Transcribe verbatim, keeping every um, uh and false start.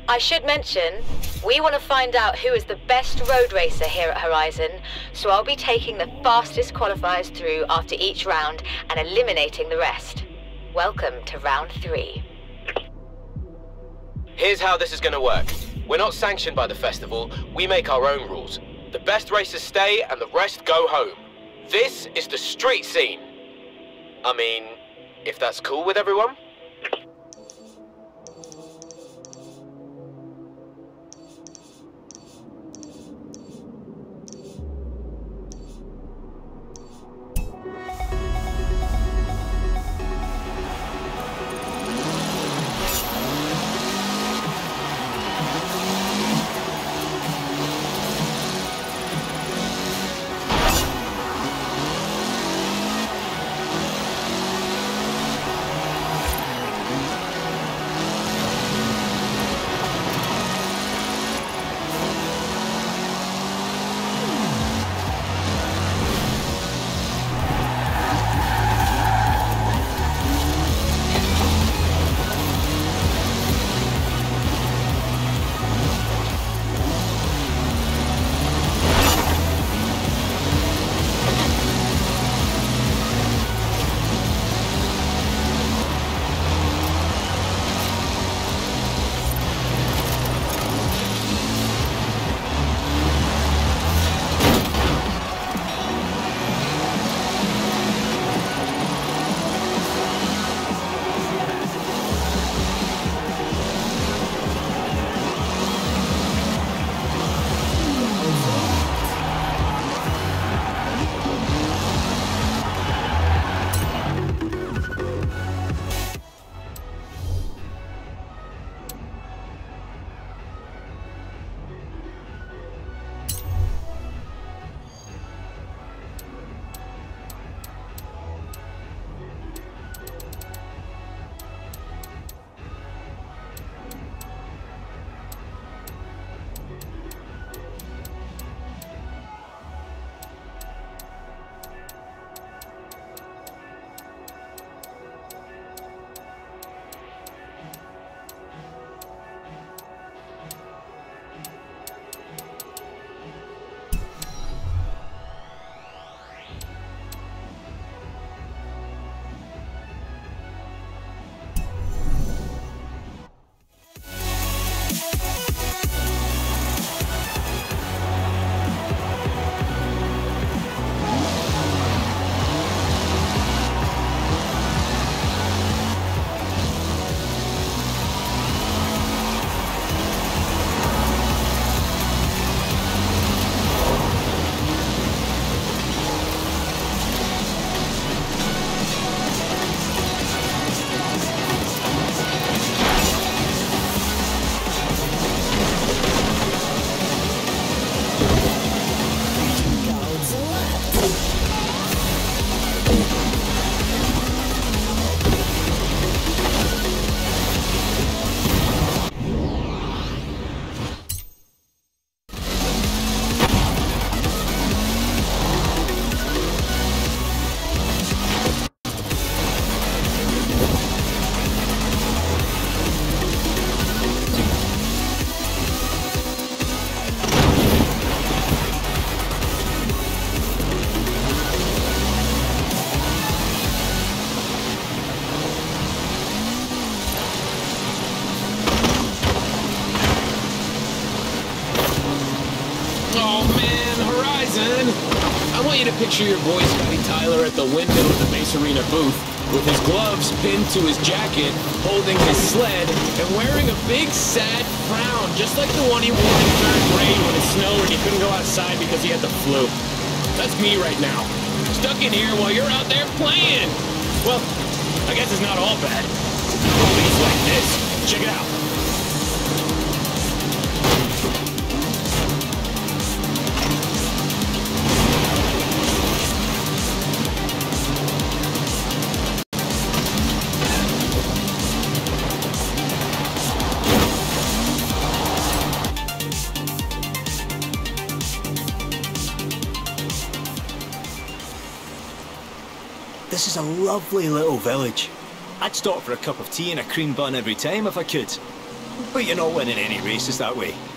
I should mention, we want to find out who is the best road racer here at Horizon, so I'll be taking the fastest qualifiers through after each round and eliminating the rest. Welcome to round three. Here's how this is gonna work. We're not sanctioned by the festival, we make our own rules. The best racers stay and the rest go home. This is the street scene. I mean, if that's cool with everyone? I want you to picture your boy Scotty Tyler at the window of the Mace Arena booth, with his gloves pinned to his jacket, holding his sled, and wearing a big sad frown, just like the one he wore in third grade when it snowed and he couldn't go outside because he had the flu. That's me right now, stuck in here while you're out there playing. Well, I guess it's not all bad. At least like this. Check it out. This is a lovely little village. I'd stop for a cup of tea and a cream bun every time if I could. But you're not winning any races that way.